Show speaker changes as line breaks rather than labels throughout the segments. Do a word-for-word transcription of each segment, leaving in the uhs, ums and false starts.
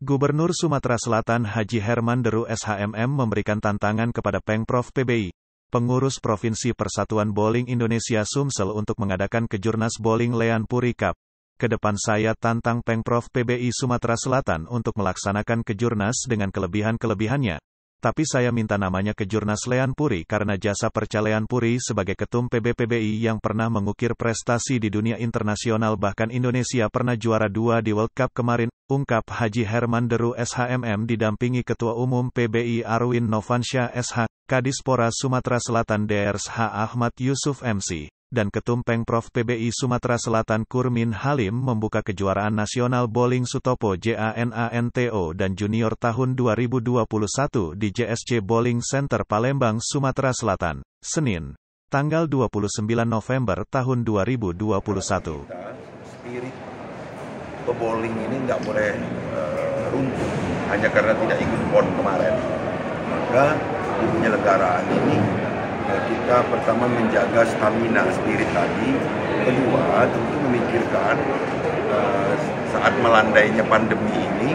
Gubernur Sumatera Selatan Haji Herman Deru S H M M memberikan tantangan kepada Pengprov P B I, pengurus Provinsi Persatuan Bowling Indonesia Sumsel untuk mengadakan Kejurnas Bowling Lean Puri Cup. Kedepan saya tantang Pengprov P B I Sumatera Selatan untuk melaksanakan Kejurnas dengan kelebihan-kelebihannya. Tapi saya minta namanya Kejurnas Lean Puri karena jasa Perca Lean Puri sebagai Ketum P B P B I yang pernah mengukir prestasi di dunia internasional bahkan Indonesia pernah juara dua di World Cup kemarin, ungkap Haji Herman Deru S H M M didampingi Ketua Umum P B I Arwin Novansyah S H, Kadispora Sumatera Selatan Drs H. Ahmad Yusuf M C, dan Ketum Pengprov P B I Sumatera Selatan Kurmin Halim membuka kejuaraan nasional bowling Sutopo JANANTO dan junior tahun dua ribu dua puluh satu di J S C Bowling Center Palembang, Sumatera Selatan, Senin, tanggal dua puluh sembilan November tahun dua ribu dua puluh satu.
Spirit bowling ini nggak boleh uh, runtuh hanya karena tidak ikut pon kemarin. Maka di penyelenggaraan ini kita pertama menjaga stamina spirit tadi, kedua tentu memikirkan uh, saat melandainya pandemi ini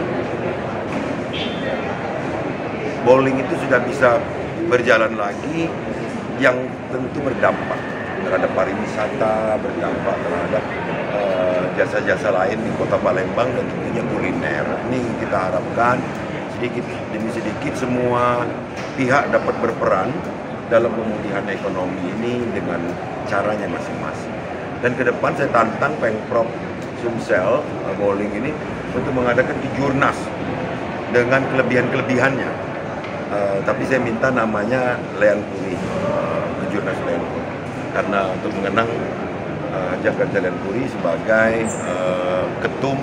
bowling itu sudah bisa berjalan lagi yang tentu berdampak terhadap pariwisata, berdampak terhadap jasa-jasa uh, lain di kota Palembang dan tentunya kuliner. Ini kita harapkan sedikit demi sedikit semua pihak dapat berperan dalam pemulihan ekonomi ini dengan caranya masing-masing. Dan ke depan saya tantang Pengprov Sumsel Bowling ini untuk mengadakan Kejurnas dengan kelebihan-kelebihannya. Uh, tapi saya minta namanya Lean Puri, uh, Kejurnas Lean Puri, karena untuk mengenang uh, Jakarta Lean Puri sebagai uh, ketum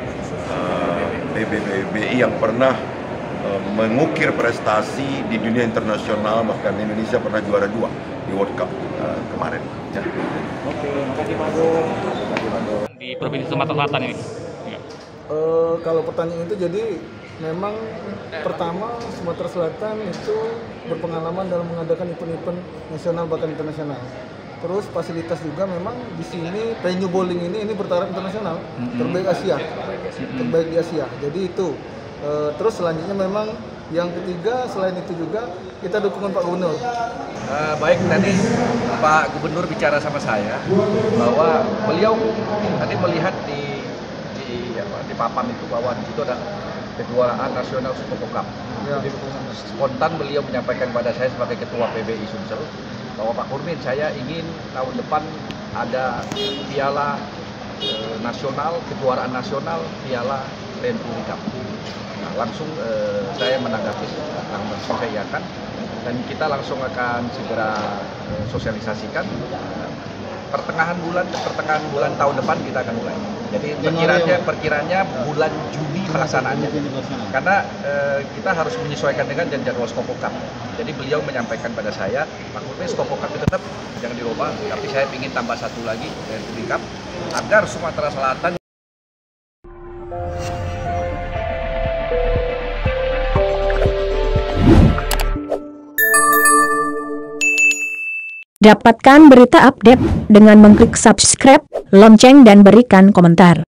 uh, P B P B I yang pernah mengukir prestasi di dunia internasional, bahkan Indonesia pernah juara dua di World Cup uh, kemarin. Ya.
Oke, makasih Pak Agung. Di Provinsi Sumatera Selatan ini. Ya.
Uh, kalau pertanyaan itu jadi memang pertama Sumatera Selatan itu berpengalaman dalam mengadakan event-event nasional bahkan internasional. Terus fasilitas juga memang di sini venue bowling ini ini bertaraf internasional, mm-hmm. terbaik Asia, mm-hmm. terbaik di Asia. Jadi itu. Uh, terus selanjutnya memang yang ketiga selain itu juga kita dukungan Pak Gubernur.
Uh, baik, tadi Pak Gubernur bicara sama saya bahwa beliau tadi melihat di di, apa, di papan itu bahwa di situ ada kejuaraan nasional Sutopo Cup. Ya. Jadi spontan beliau menyampaikan pada saya sebagai Ketua P B I Sumsel bahwa Pak Kurmin, saya ingin tahun depan ada piala uh, nasional, kejuaraan nasional, piala Lean Puri Cup. Nah, langsung eh, saya menanggapi, langsung saya iakan, dan kita langsung akan segera eh, sosialisasikan. Pertengahan bulan, pertengahan bulan tahun depan kita akan mulai. Jadi perkiraannya, perkiraannya bulan Juni pelaksanaannya. Karena eh, kita harus menyesuaikan dengan jadwal Sutopo Cup. Jadi beliau menyampaikan pada saya, Pak Kurmin, Sutopo Cup itu tetap jangan dirubah, tapi saya ingin tambah satu lagi dari Puri Cup agar Sumatera Selatan.
Dapatkan berita update dengan mengklik subscribe, lonceng dan berikan komentar.